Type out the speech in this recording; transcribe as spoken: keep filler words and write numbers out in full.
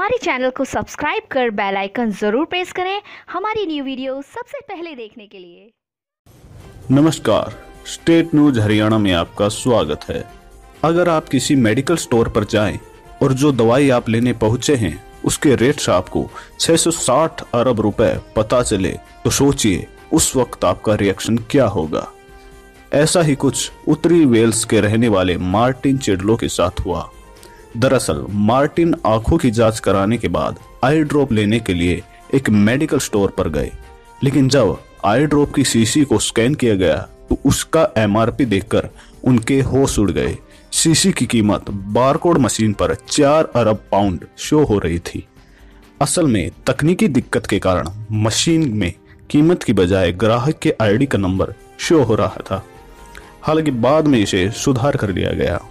हमारे चैनल को सब्सक्राइब कर बेल आइकन जरूर प्रेस करें हमारी न्यू वीडियो सबसे पहले देखने के लिए। नमस्कार, स्टेट न्यूज हरियाणा में आपका स्वागत है। अगर आप किसी मेडिकल स्टोर पर जाएं और जो दवाई आप लेने पहुंचे हैं उसके रेट्स आपको छह सौ साठ अरब रुपए पता चले तो सोचिए उस वक्त आपका रिएक्शन क्या होगा। ऐसा ही कुछ उत्तरी वेल्स के रहने वाले मार्टिन चिडलो के साथ हुआ। दरअसल मार्टिन आंखों की जांच कराने के बाद आई ड्रॉप लेने के लिए एक मेडिकल स्टोर पर गए, लेकिन जब आई ड्रॉप की शीशी को स्कैन किया गया तो उसका एमआरपी देखकर उनके होश उड़ गए। शीशी की कीमत बारकोड मशीन पर चार अरब पाउंड शो हो रही थी। असल में तकनीकी दिक्कत के कारण मशीन में कीमत की बजाय ग्राहक के आईडी का नंबर शो हो रहा था। हालांकि बाद में इसे सुधार कर लिया गया।